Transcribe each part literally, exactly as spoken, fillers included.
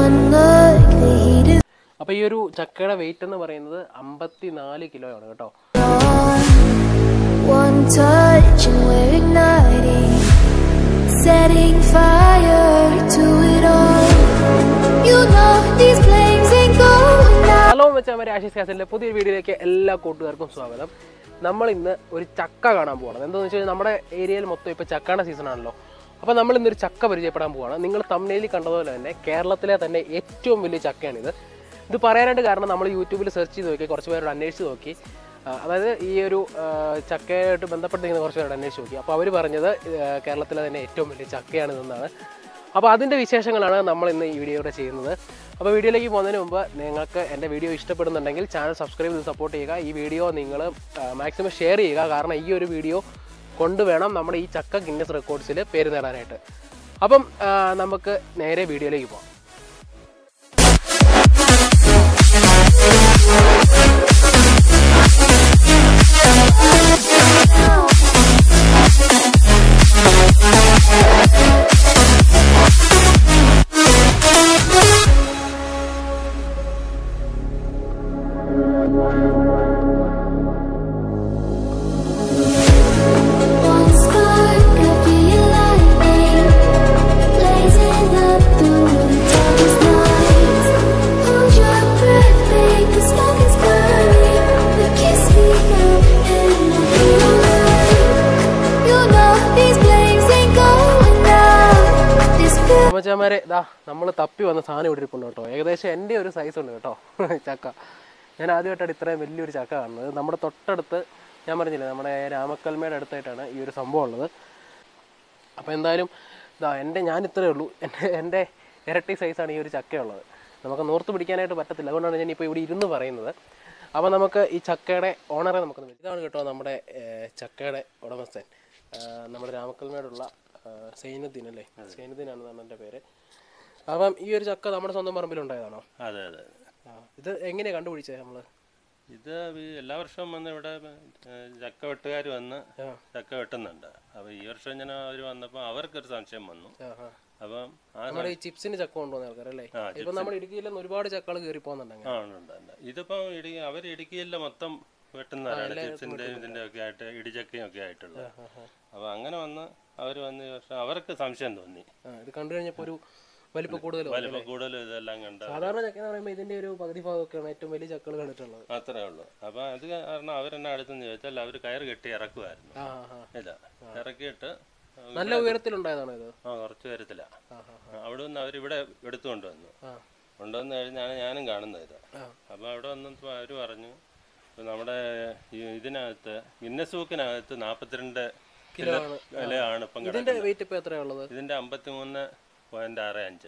അപ്പോൾ ഈ ഒരു ചക്കയുടെ വെയിറ്റ് എന്ന് പറയുന്നത് അമ്പത്തിനാല് കിലോ ആണ് കേട്ടോ. One touch and we're igniting, setting fire to it all. You know these flames ain't going out. Hello മച്ചാമാരെ, ആഷിസ് കാസലിന്റെ പുതിയൊരു വീഡിയോയിലേക്ക് എല്ലാ കൂട്ടുകാർക്കും സ്വാഗതം. നമ്മൾ ഇന്ന് ഒരു ചക്ക കാണാൻ പോവാണ്. എന്താണെന്ന് വെച്ച് കഴിഞ്ഞാൽ നമ്മുടെ ഏരിയയിൽ മൊത്തം ഇപ്പോൾ ചക്കയുടെ സീസൺ ആണല്ലോ. അപ്പോൾ നമ്മൾ ഇന്നൊരു ചക്ക പരിചയപ്പെടാൻ പോവാണ്. നിങ്ങൾ തമിഴിൽ കണ്ടതുപോലെ തന്നെ കേരളത്തിലെ തന്നെ ഏറ്റവും വലിയ ചക്കയാണിത്. ഇത് പറയാനായിട്ട് കാരണം നമ്മൾ യൂട്യൂബിൽ സെർച്ച് ചെയ്ത് നോക്കി, കുറച്ച് പേരോട് അന്വേഷിച്ച് നോക്കി. അതായത് ഈ ഒരു ചക്കയായിട്ട് ബന്ധപ്പെട്ടിരിക്കുന്ന കുറച്ച് പേരോട് അന്വേഷിച്ച് നോക്കി. അപ്പോൾ അവർ പറഞ്ഞത് കേരളത്തിലെ തന്നെ ഏറ്റവും വലിയ ചക്കയാണിതെന്നാണ്. അപ്പോൾ അതിൻ്റെ വിശേഷങ്ങളാണ് നമ്മൾ ഇന്ന് ഈ വീഡിയോയുടെ ചെയ്യുന്നത്. അപ്പോൾ വീഡിയോയിലേക്ക് പോകുന്നതിന് മുമ്പ് നിങ്ങൾക്ക് എൻ്റെ വീഡിയോ ഇഷ്ടപ്പെടുന്നുണ്ടെങ്കിൽ ചാനൽ സബ്സ്ക്രൈബ് ചെയ്ത് സപ്പോർട്ട് ചെയ്യുക. ഈ വീഡിയോ നിങ്ങൾ മാക്സിമം ഷെയർ ചെയ്യുക. കാരണം ഈ ഒരു വീഡിയോ കൊണ്ടുവേണം നമ്മുടെ ഈ ചക്ക ഗിന്നസ് റെക്കോർഡ്സിൽ പേര് നേടാനായിട്ട്. അപ്പം നമുക്ക് നേരെ വീഡിയോയിലേക്ക് പോകാം. മച്ചാമാരെ, ഇതാ നമ്മൾ തപ്പി വന്ന സാധനം ഇവിടെ ഇരിപ്പുണ്ട് കേട്ടോ. ഏകദേശം എൻ്റെ ഒരു സൈസ് ഉണ്ട് കേട്ടോ ചക്ക. ഞാൻ ആദ്യമായിട്ടാണ് ഇത്രയും വലിയൊരു ചക്ക കാണുന്നത്. നമ്മുടെ തൊട്ടടുത്ത് ഞാൻ പറഞ്ഞില്ലേ, നമ്മുടെ രാമക്കൽമയുടെ അടുത്തായിട്ടാണ് ഈ ഒരു സംഭവം ഉള്ളത്. അപ്പോൾ എന്തായാലും ഇതാ എൻ്റെ ഞാൻ ഇത്രയേ ഉള്ളൂ. എൻ്റെ എൻ്റെ ഇരട്ടി സൈസാണ് ഈ ഒരു ചക്കയുള്ളത്. നമുക്ക് നോർത്ത് പിടിക്കാനായിട്ട് പറ്റത്തില്ല. അതുകൊണ്ടാണ് ഞാൻ ഇപ്പോൾ ഇവിടെ ഇരുന്ന് പറയുന്നത്. അപ്പോൾ നമുക്ക് ഈ ചക്കയുടെ ഓണറെ നമുക്കൊന്ന് വിളിക്കാം. ഇതാണ് കേട്ടോ നമ്മുടെ ചക്കയുടെ ഉടമസ്ഥൻ, നമ്മുടെ രാമക്കൽമേടുള്ള സൈനുദ്ദീൻ അല്ലേ? സൈനുദ്ദീനാണ് എൻ്റെ പേര്. അപ്പം ഈ ഒരു ചക്ക നമ്മുടെ സ്വന്തം പറമ്പിലുണ്ടായതാണോ? അതെ അതെ. ഇത് എങ്ങനെയാണ് കണ്ടുപിടിച്ചത് നമ്മൾ? ഇത് എല്ലാ വർഷവും വന്ന് ഇവിടെ ചക്ക വെട്ടുകാർ വന്ന് ചക്ക വെട്ടുന്നുണ്ട്. അപ്പോൾ ഈ വർഷം ഇങ്ങനെ അവർ വന്നപ്പോൾ അവർക്കൊരു സംശയം വന്നു. അപ്പം നമ്മുടെ ഈ ചിപ്സിന് ചക്ക കൊണ്ടുവന്ന ആൾക്കാരല്ലേ? ഇപ്പൊ നമ്മുടെ ഇടുക്കിയിൽ ഒരുപാട് ചക്കകൾ കയറി പോകുന്നുണ്ട്. ഇതിപ്പം ഇടുക്കി അവർ ഇടുക്കിയിലെ മൊത്തം വെട്ടുന്നവരാണ്, ചിപ്സിന്റെ ഇതിന്റെ ഒക്കെ ആയിട്ട് ഇടിച്ചക്കയും ഒക്കെ ആയിട്ടുള്ളത്. അപ്പൊ അങ്ങനെ വന്ന് അവർ വന്ന് ഈ വർഷം അവർക്ക് സംശയം തോന്നി. ഇത് കണ്ടു കഴിഞ്ഞപ്പോ ഒരു വലിപ്പം കൂടുതലും വലിപ്പം കൂടുതലും ഇതെല്ലാം കണ്ട. സാധാരണ ചക്ക എന്ന് പറയുമ്പോൾ ഇതിന്റെ ഒരു പകുതി ഭാഗമൊക്കെയാണ് ഏറ്റവും വലിയ ചക്കകൾ കണ്ടിട്ടുള്ളത്. അത്രേ ഉള്ളൂ. അപ്പൊ അത് കാരണം അവരെന്നെ അടുത്തെന്ന് ചോദിച്ചാൽ അവർ കയറ് കെട്ടി ഇറക്കുമായിരുന്നു. ഇതാ ഇറക്കിയിട്ട് നല്ല ഉയരത്തിലുണ്ടായതാണോ ഇത്? ആ, കുറച്ച് ഉയരത്തിലാ. അവിടെ നിന്ന് അവരിവിടെ എടുത്തുകൊണ്ട് വന്നു. കൊണ്ടുവന്ന് കഴിഞ്ഞാണ് ഞാനും കാണുന്നത് ഇത്. അപ്പൊ അവിടെ വന്നപ്പോൾ അവര് പറഞ്ഞു നമ്മുടെ ഇതിനകത്ത് ഗിന്നസ് ബുക്കിനകത്ത് നാപ്പത്തിരണ്ട് കിലോ ആണ് ഇപ്പം കിടക്കുന്നത്. ഇതിന്റെ അമ്പത്തിമൂന്ന് പോയിന്റ് ആറ് അഞ്ച്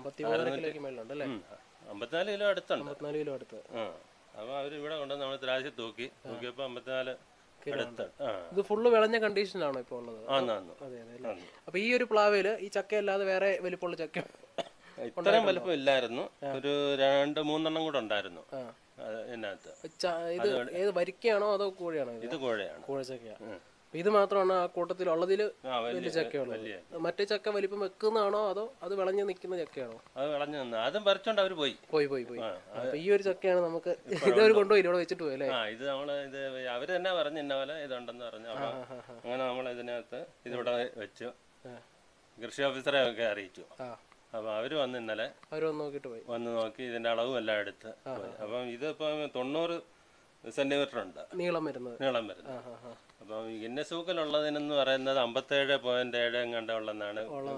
അമ്പത്തിനാല് കിലോ അടുത്തുണ്ട്. അപ്പൊ അവര് ഇവിടെ കൊണ്ടുവന്ന് നമ്മൾ ത്രാശി തൂക്കി നോക്കിയപ്പോ അമ്പത്തിനാല് അടുത്ത്. ഇത് ഫുള്ള് വിളഞ്ഞ കണ്ടീഷനാണോ ഇപ്പൊ ഉള്ളത്? അപ്പൊ ഈ ഒരു പ്ലാവില് ഈ ചക്ക അല്ലാതെ വേറെ വലിപ്പമുള്ള ചക്ക ഇത്രയും വലിപ്പം ഇല്ലായിരുന്നു. ഒരു രണ്ട് മൂന്നെണ്ണം കൂടെ ഉണ്ടായിരുന്നു ഇതിനകത്ത്. ഇത് വരിക്കയാണോ അതോ കോഴയാണോ? ഇത് കോഴയാണ്. കോഴച്ചക്കയാ. ഇത് മാത്രമാണ് ആ കൂട്ടത്തിലുള്ളതില് വലിയ ചക്കയുള്ളത്. മറ്റേ ചക്ക വലിപ്പം വെക്കുന്നതാണോ അതോ അത് വിളഞ്ഞു നിൽക്കുന്ന ചക്കയാണോ? അത് വിളഞ്ഞു നിന്ന് അതും പറിച്ചോണ്ട് അവര് പോയി പോയി പോയി പോയി അപ്പൊ ഈ ഒരു ചക്കയാണ് നമുക്ക് ഇതവര് കൊണ്ടുപോയി ഇവിടെ വെച്ചിട്ട് പോയി അല്ലേ? ആ, ഇത് നമ്മള് ഇത് അവര് തന്നെ പറഞ്ഞു ഇന്ന പോലെ ഇതുണ്ടെന്ന് പറഞ്ഞു. അപ്പൊ അങ്ങനെ നമ്മൾ ഇതിനകത്ത് ഇതിവിടെ വെച്ചു കൃഷി ഓഫീസറെ ഒക്കെ അറിയിച്ചു. അപ്പൊ അവര് വന്ന് ഇന്നലെ അവര് വന്ന് നോക്കിട്ട് പോയി. വന്ന് നോക്കി ഇതിന്റെ അളവും എല്ലാം എടുത്ത്. അപ്പം ഇതിപ്പോ തൊണ്ണൂറ് സെന്റിമീറ്റർ ഉണ്ട് നീളം വരുന്നത് നീളം വരുന്നത് അപ്പൊ ഗിന്നസ് ബുക്കിലുള്ളതിനെന്ന് പറയുന്നത് അമ്പത്തേഴ് പോയിന്റ് ഏഴ് കണ്ടുള്ളതാണ്.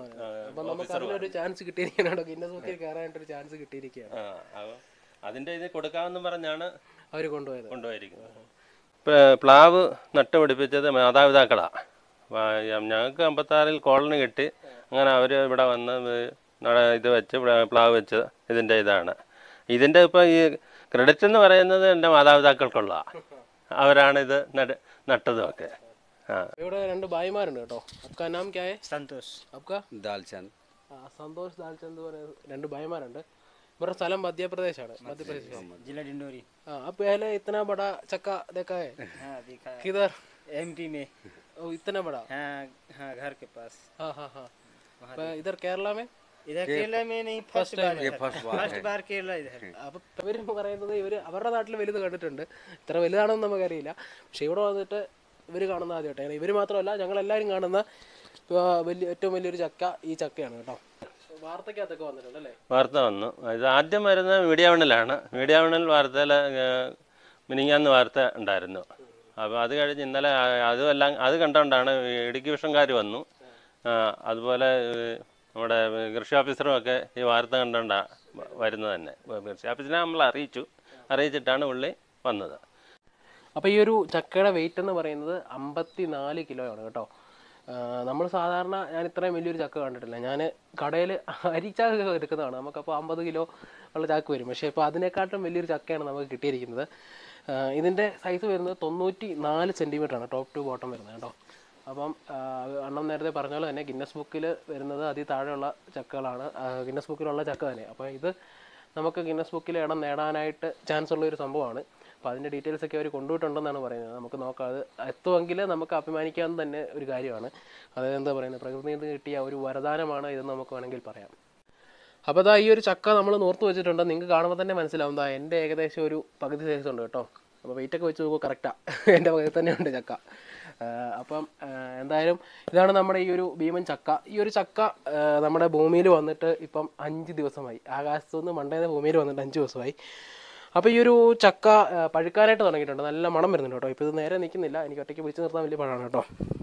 ചാൻസ് കിട്ടിയിരിക്കുകയാണ് ഗിന്നസ് ബുക്കിൽ കയറാനായിട്ടൊരു ചാൻസ് കിട്ടിയിരിക്കുകയാണ്. അതിന്റെ ഇത് കൊടുക്കാമെന്ന് പറഞ്ഞാണ് അവര് കൊണ്ടുപോയത് കൊണ്ടുപോയിരിക്കുന്നത്. പ്ലാവ് നട്ടുപിടിപ്പിച്ചത് മാതാപിതാക്കളാ. ഞങ്ങൾക്ക് അമ്പത്താറിൽ കോളനി കിട്ടി. അങ്ങനെ അവര് ഇവിടെ വന്ന് ഇത് വെച്ച് പ്ലാവ് വെച്ച് ഇതിന്റെ ഇതാണ്. ഇതിന്റെ ഇപ്പൊ ഈ ക്രെഡിറ്റ് എന്ന് പറയുന്നത് എൻ്റെ മാതാപിതാക്കൾക്കുള്ള അവരാണ് ഇത് നട്ടതും ഒക്കെ. ഇവിടെ രണ്ട് ഭായിമാരുണ്ട് കേട്ടോ. അബ്കാ നാം ക്യാ ഹൈ? संतोष। आपका? दालचंद। संतोष दालचंद രണ്ട് ഭായിമാരുണ്ട്. इवरा സ്ഥലം മധ്യപ്രദേശാണ്. മധ്യപ്രദേശ് जिला डिंडोरी। हाँ, अब पहले इतना बड़ा चक्का देखा है? हाँ, देखा है। किधर? एमपी में। ओ, इतना बड़ा? हाँ हाँ, घर के पास। हाँ हाँ हाँ। इधर केरला में? इधर केरला में नहीं फर्स्ट बार ये फर्स्ट बार फर्स्ट बार केरला इधर അപ്പം ഇവർ പറയുന്നത് ഇവർ അവരുടെ നാട്ടിൽ വലുത് കണ്ടിട്ടുണ്ട്, ഇത്ര വലുതാണെന്ന് നമുക്കറിയില്ല. പക്ഷെ ഇവിടെ വന്നിട്ട് ഇവർ കാണുന്ന ആദ്യമായിട്ടാണ്. ഇവർ മാത്രമല്ല ഞങ്ങളെല്ലാവരും കാണുന്ന വലിയ ഏറ്റവും വലിയൊരു ചക്ക ഈ ചക്കയാണ് കേട്ടോ. വാർത്തക്കകത്തൊക്കെ വന്നിട്ടുണ്ട് അല്ലേ? വാർത്ത വന്നു. ഇത് ആദ്യം വരുന്നത് മീഡിയ വണ്ണിലാണ്. മീഡിയ വണ്ണിൽ വാർത്തയിൽ മിനിങ്ങാന്ന് വാർത്ത ഉണ്ടായിരുന്നു. അപ്പോൾ അത് കഴിഞ്ഞ് ഇന്നലെ അതുമെല്ലാം അത് കണ്ടുകൊണ്ടാണ് ഇടുക്കി വിഷൻകാർ വന്നു. അതുപോലെ നമ്മുടെ കൃഷി ഓഫീസറും ഒക്കെ ഈ വാർത്ത കണ്ടുകൊണ്ടാണ് വരുന്നത് തന്നെ. കൃഷി ഓഫീസിനെ നമ്മൾ അറിയിച്ചു, അറിയിച്ചിട്ടാണ് പുള്ളി വന്നത്. അപ്പോൾ ഈ ഒരു ചക്കയുടെ വെയിറ്റ് എന്ന് പറയുന്നത് അമ്പത്തി നാല് കിലോ ആണ് കേട്ടോ. നമ്മൾ സാധാരണ ഞാൻ ഇത്രയും വലിയൊരു ചക്ക കണ്ടിട്ടില്ല. ഞാൻ കടയിൽ അരിച്ചാക്കൊക്കെ എടുക്കുന്നതാണ്, നമുക്കപ്പോൾ അമ്പത് കിലോ ഉള്ള ചാക്ക് വരും. പക്ഷേ ഇപ്പോൾ അതിനെക്കാട്ടും വലിയൊരു ചക്കയാണ് നമുക്ക് കിട്ടിയിരിക്കുന്നത്. ഇതിൻ്റെ സൈസ് വരുന്നത് തൊണ്ണൂറ്റി നാല് സെൻറ്റിമീറ്ററാണ് ടോപ്പ് ടു ബോട്ടം വരുന്നത് കേട്ടോ. അപ്പം അണ്ണം നേരത്തെ പറഞ്ഞ പോലെ തന്നെ ഗിന്നസ് ബുക്കിൽ വരുന്നത് അതി താഴെയുള്ള ചക്കകളാണ്, ഗിന്നസ് ബുക്കിലുള്ള ചക്ക തന്നെ. അപ്പോൾ ഇത് നമുക്ക് ഗിന്നസ് ബുക്കിൽ ഇടം നേടാനായിട്ട് ചാൻസ് ഉള്ളൊരു സംഭവമാണ്. അപ്പോൾ അതിൻ്റെ ഡീറ്റെയിൽസ് ഒക്കെ അവർ കൊണ്ടുപോയിട്ടുണ്ടെന്നാണ് പറയുന്നത്. നമുക്ക് നോക്കാം, അത് എത്തുമെങ്കിൽ നമുക്ക് അഭിമാനിക്കാവുന്ന തന്നെ ഒരു കാര്യമാണ്. അതായത് എന്താ പറയുന്നത്, പ്രകൃതിയിൽ നിന്ന് കിട്ടിയ ഒരു വരദാനമാണ് ഇതെന്ന് നമുക്ക് വേണമെങ്കിൽ പറയാം. അപ്പോൾ അതാ ഈ ഒരു ചക്ക നമ്മൾ നോർത്ത് വെച്ചിട്ടുണ്ട്. നിങ്ങൾക്ക് കാണുമ്പോൾ തന്നെ മനസ്സിലാവും, ദാ എൻ്റെ ഏകദേശം ഒരു പകുതി സൈസ് ഉണ്ട് കേട്ടോ. അപ്പോൾ വെയിറ്റൊക്കെ വെച്ച് നോക്കുമ്പോൾ കറക്റ്റാണ്, എൻ്റെ പകുതി തന്നെ ഉണ്ട് ചക്ക. അപ്പം എന്തായാലും ഇതാണ് നമ്മുടെ ഈ ഒരു ഭീമൻ ചക്ക. ഈ ഒരു ചക്ക നമ്മുടെ ഭൂമിയിൽ വന്നിട്ട് ഇപ്പം അഞ്ച് ദിവസമായി. ആകാശത്തു നിന്ന് മണ്ടേന്ന് ഭൂമിയിൽ വന്നിട്ട് അഞ്ച് ദിവസമായി. അപ്പോൾ ഈ ഒരു ചക്ക പഴുക്കാനായിട്ട് തുടങ്ങിയിട്ടുണ്ട്. നല്ല മണം വരുന്നുണ്ട് കേട്ടോ. ഇപ്പോൾ ഇത് നേരെ നിൽക്കുന്നില്ല, എനിക്ക് ഒറ്റയ്ക്ക് പിടിച്ച് നിർത്താൻ വലിയ പഴമാണ് കേട്ടോ.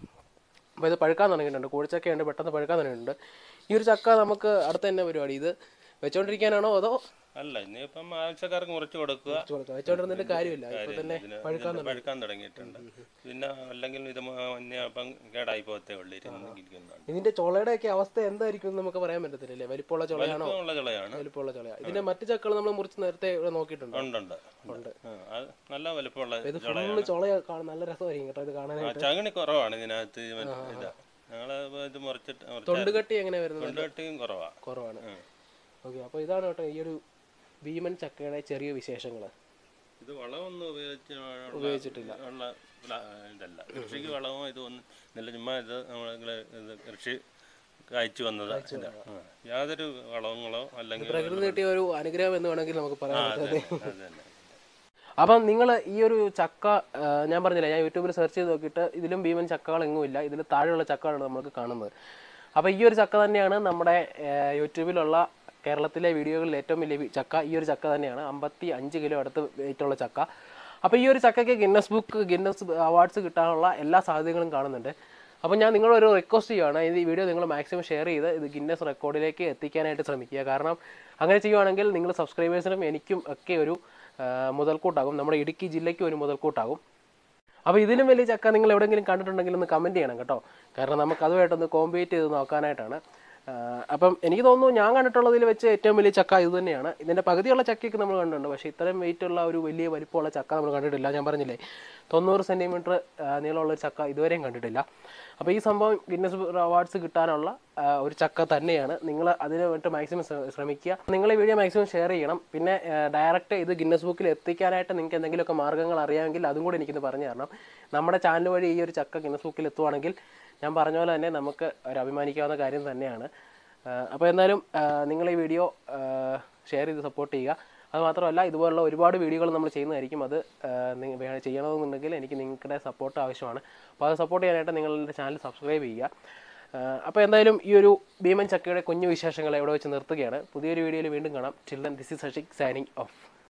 അപ്പോൾ ഇത് പഴുക്കാൻ തുടങ്ങിയിട്ടുണ്ട്, കൂഴിച്ചക്കയുണ്ട്, പെട്ടെന്ന് പഴുക്കാൻ തുടങ്ങിയിട്ടുണ്ട്. ഈ ഒരു ചക്ക നമുക്ക് അടുത്ത തന്നെ പരിപാടി, ഇത് വെച്ചോണ്ടിരിക്കാനാണോ അതോ അല്ല, ഇനിയിപ്പം ആവശ്യക്കാർക്ക് മുറിച്ച് കൊടുക്കുക. വെച്ചോണ്ടിരുന്നിട്ട് കാര്യമില്ല, ഇപ്പൊ തന്നെ പഴുക്കാൻ പഴുക്കാൻ തുടങ്ങിയിട്ടുണ്ട്. പിന്നെ അല്ലെങ്കിൽ ഇത് അപ്പം കേടായി പോകത്തേ ഉള്ളൂ. ഇതിന്റെ ചുളയുടെ ഒക്കെ അവസ്ഥ എന്തായിരിക്കും നമുക്ക് പറയാൻ പറ്റത്തില്ലല്ലേ? വലിപ്പമുള്ള ചുളയാണോ? ചുളയാണ്, വലിപ്പമുള്ള ചുളയാണ്. ഇതിന്റെ മറ്റു ചക്കകൾ നമ്മൾ മുറിച്ച് നേരത്തെ നോക്കിയിട്ടുണ്ട്. ഉണ്ട്, നല്ല വലിപ്പമുള്ള. ഇത് ഫുള്ള് ചുള നല്ല രസമായിരിക്കും കേട്ടോ ഇത് കാണാനായിട്ട്. ചകിണി കുറവാണ് ഇതിനകത്ത്. ഞങ്ങള് ഇത് മുറിച്ചിട്ട് തൊണ്ടുകട്ടി എങ്ങനെ വരുന്നത്? തൊണ്ടുകട്ടിയും കുറവാ കുറവാണ്. ഓക്കെ, അപ്പോൾ ഇതാണ് കേട്ടോ ഈ ഒരു ഭീമൻ ചക്കയുടെ ചെറിയ വിശേഷങ്ങൾ. ഇത് വളമൊന്നും ഉപയോഗിച്ച് ഉപയോഗിച്ചിട്ടില്ല ഉള്ള ഇതല്ല. കൃഷിക്ക് വളമോ ഇതൊന്നും നല്ല, ചുമ്മാ ഇത് നമ്മൾ ഇത് കൃഷി കായ്ച്ചു വന്നത്. യാതൊരു വളങ്ങളോ അല്ലെങ്കിൽ പ്രകൃതി കിട്ടിയ ഒരു അനുഗ്രഹം എന്ന് വേണമെങ്കിൽ നമുക്ക് പറയാം. അപ്പം നിങ്ങൾ ഈ ഒരു ചക്ക ഞാൻ പറഞ്ഞില്ല, ഞാൻ യൂട്യൂബിൽ സെർച്ച് ചെയ്ത് നോക്കിയിട്ട് ഇതിലും ഭീമൻ ചക്കകൾ എങ്ങുമില്ല, ഇതിൽ താഴെയുള്ള ചക്കകളാണ് നമുക്ക് കാണുന്നത്. അപ്പോൾ ഈ ഒരു ചക്ക തന്നെയാണ് നമ്മുടെ യൂട്യൂബിലുള്ള കേരളത്തിലെ വീഡിയോകളിൽ ഏറ്റവും വലിയ ചക്ക. ഈ ഒരു ചക്ക തന്നെയാണ്, അമ്പത്തി അഞ്ച് കിലോ അടുത്ത് വെയിറ്റുള്ള ചക്ക. അപ്പോൾ ഈ ഒരു ചക്കയ്ക്ക് ഗിന്നസ് ബുക്ക് ഗിന്നസ് അവാർഡ്സ് കിട്ടാനുള്ള എല്ലാ സാധ്യതകളും കാണുന്നുണ്ട്. അപ്പോൾ ഞാൻ നിങ്ങളൊരു റിക്വസ്റ്റ് ചെയ്യുകയാണ്, ഈ വീഡിയോ നിങ്ങൾ മാക്സിമം ഷെയർ ചെയ്ത് ഇത് ഗിന്നസ് റെക്കോർഡിലേക്ക് എത്തിക്കാനായിട്ട് ശ്രമിക്കുക. കാരണം അങ്ങനെ ചെയ്യുവാണെങ്കിൽ നിങ്ങൾ സബ്സ്ക്രൈബേഴ്സിനും എനിക്കും ഒക്കെ ഒരു മുതൽക്കൂട്ടാകും, നമ്മുടെ ഇടുക്കി ജില്ലയ്ക്കും ഒരു മുതൽക്കൂട്ടാകും. അപ്പോൾ ഇതിലും വലിയ ചക്ക നിങ്ങൾ എവിടെയെങ്കിലും കണ്ടിട്ടുണ്ടെങ്കിൽ ഒന്ന് കമൻറ്റ് ചെയ്യണം കേട്ടോ. കാരണം നമുക്ക് അതുമായിട്ടൊന്ന് കോമ്പീറ്റ് ചെയ്ത് നോക്കാനായിട്ടാണ്. അപ്പം എനിക്ക് തോന്നുന്നു ഞാൻ കണ്ടിട്ടുള്ളതിൽ വെച്ച് ഏറ്റവും വലിയ ചക്ക ഇത് തന്നെയാണ്. ഇതിൻ്റെ പകുതിയുള്ള ചക്കയൊക്കെ നമ്മൾ കണ്ടിട്ടുണ്ട്, പക്ഷേ ഇത്രയും വെയിറ്റുള്ള ഒരു വലിയ വലിപ്പമുള്ള ചക്ക നമ്മൾ കണ്ടിട്ടില്ല. ഞാൻ പറഞ്ഞില്ലേ, തൊണ്ണൂറ് സെൻറ്റിമീറ്റർ നീളമുള്ളൊരു ചക്ക ഇതുവരെയും കണ്ടിട്ടില്ല. അപ്പോൾ ഈ സംഭവം ഗിന്നസ് അവാർഡ്സ് കിട്ടാനുള്ള ഒരു ചക്ക തന്നെയാണ്. നിങ്ങൾ അതിന് വേണ്ടി മാക്സിമം ശ്രമിക്കുക. നിങ്ങൾ ഈ വീഡിയോ മാക്സിമം ഷെയർ ചെയ്യണം. പിന്നെ ഡയറക്റ്റ് ഇത് ഗിന്നസ് ബുക്കിൽ എത്തിക്കാനായിട്ട് നിങ്ങൾക്ക് എന്തെങ്കിലുമൊക്കെ മാർഗ്ഗങ്ങൾ അറിയാമെങ്കിൽ അതും കൂടി എനിക്കിന്ന് പറഞ്ഞു തരണം. നമ്മുടെ ചാനൽ വഴി ഈ ഒരു ചക്ക ഗിന്നസ് ബുക്കിൽ എത്തുവാണെങ്കിൽ ഞാൻ പറഞ്ഞ പോലെ തന്നെ നമുക്ക് ഒരു അഭിമാനിക്കാവുന്ന കാര്യം തന്നെയാണ്. അപ്പോൾ എന്തായാലും നിങ്ങൾ ഈ വീഡിയോ ഷെയർ ചെയ്ത് സപ്പോർട്ട് ചെയ്യുക. അതുമാത്രമല്ല, ഇതുപോലുള്ള ഒരുപാട് വീഡിയോകൾ നമ്മൾ ചെയ്യുന്നതായിരിക്കും. അത് ചെയ്യണമെന്നുണ്ടെങ്കിൽ എനിക്ക് നിങ്ങളുടെ സപ്പോർട്ട് ആവശ്യമാണ്. അപ്പോൾ അത് സപ്പോർട്ട് ചെയ്യാനായിട്ട് നിങ്ങൾ എൻ്റെ ചാനൽ സബ്സ്ക്രൈബ് ചെയ്യുക. അപ്പോൾ എന്തായാലും ഈ ഒരു ഭീമൻ ചക്കയുടെ കുഞ്ഞു വിശേഷങ്ങൾ എവിടെ വെച്ച് നിർത്തുകയാണ്. പുതിയൊരു വീഡിയോയിൽ വീണ്ടും കാണാം. Children, this is Ashik signing of.